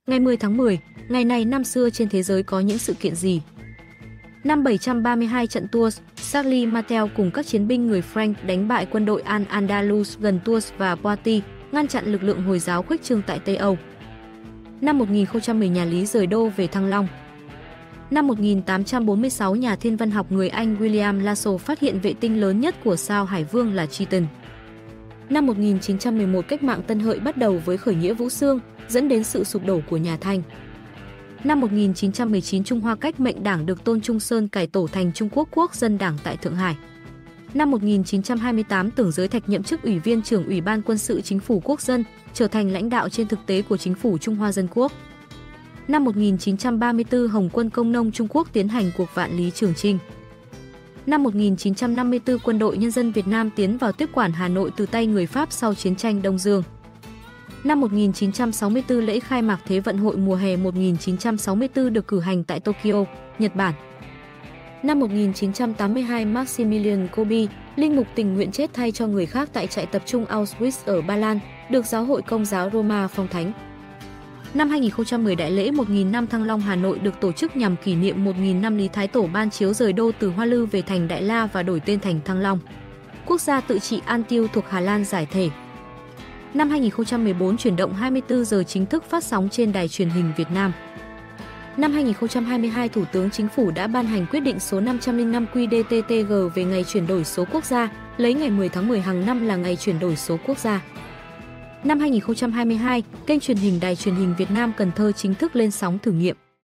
Ngày 10 tháng 10, ngày này năm xưa trên thế giới có những sự kiện gì? Năm 732 trận Tours, Charles Martel cùng các chiến binh người Frank đánh bại quân đội Al-Andalus gần Tours và Poitiers, ngăn chặn lực lượng Hồi giáo khuếch trương tại Tây Âu. Năm 1010 nhà Lý rời đô về Thăng Long. Năm 1846 nhà thiên văn học người Anh William Lasso phát hiện vệ tinh lớn nhất của sao Hải Vương là Triton. Năm 1911 cách mạng Tân Hợi bắt đầu với khởi nghĩa Vũ Xương, dẫn đến sự sụp đổ của nhà Thanh. Năm 1919 Trung Hoa Cách mệnh Đảng được Tôn Trung Sơn cải tổ thành Trung Quốc Quốc dân Đảng tại Thượng Hải. Năm 1928 Tưởng Giới Thạch nhậm chức Ủy viên trưởng Ủy ban Quân sự Chính phủ Quốc dân, trở thành lãnh đạo trên thực tế của Chính phủ Trung Hoa Dân Quốc. Năm 1934 Hồng quân Công nông Trung Quốc tiến hành cuộc vạn lý Trường Chinh. Năm 1954 Quân đội Nhân dân Việt Nam tiến vào tiếp quản Hà Nội từ tay người Pháp sau chiến tranh Đông Dương. Năm 1964 lễ khai mạc Thế vận hội mùa hè 1964 được cử hành tại Tokyo, Nhật Bản. Năm 1982 Maximilian Kolbe, linh mục tình nguyện chết thay cho người khác tại trại tập trung Auschwitz ở Ba Lan, được Giáo hội Công giáo Roma phong thánh. Năm 2010 Đại lễ 1000 năm Thăng Long Hà Nội được tổ chức nhằm kỷ niệm 1000 năm Lý Thái Tổ ban chiếu rời đô từ Hoa Lư về thành Đại La và đổi tên thành Thăng Long. Quốc gia tự trị An Tiêu thuộc Hà Lan giải thể. Năm 2014 Chuyển động 24 giờ chính thức phát sóng trên đài truyền hình Việt Nam. Năm 2022 Thủ tướng Chính phủ đã ban hành quyết định số 505 QĐ-TTG về ngày chuyển đổi số quốc gia, lấy ngày 10 tháng 10 hàng năm là ngày chuyển đổi số quốc gia. Năm 2022, kênh truyền hình Đài truyền hình Việt Nam Cần Thơ chính thức lên sóng thử nghiệm.